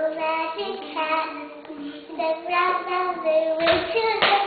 magic hat. The brown they went to the